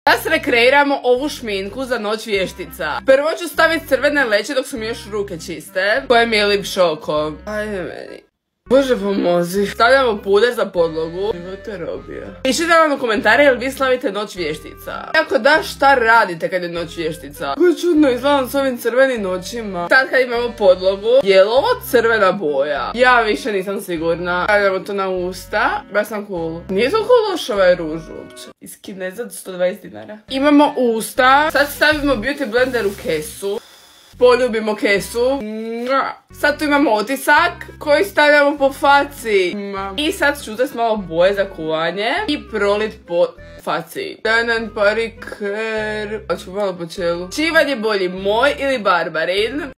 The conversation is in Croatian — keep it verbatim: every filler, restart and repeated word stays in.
Da se rekreiramo ovu šminku za noć vještica. Prvo ću staviti crvene leće dok su mi još ruke čiste, koje mi je lip šoko. Ajde meni. Bože pomozi. Stavljamo puder za podlogu. Živote robija. Pišite vam u komentare jel vi slavite noć vještica. Ako da, šta radite kad je noć vještica? Kako čudno izgledam s ovim crvenim noćima. Sad kad imamo podlogu, je li ovo crvena boja? Ja više nisam sigurna. Stavljamo to na usta. Baš sam cool. Nije toliko loš ovaj ruž uopće. Iz Kineza sto dvadeset dinara. Imamo usta. Sad stavimo beauty blender u kesu. Poljubimo kesu. Sad tu imamo otisak koji stavljamo po faci. I sad ću uzeti malo boje za kuvanje i prolit po faci. Danan pariker. Pa ću malo po čelu. Čivan je bolji, moj ili Barbarin?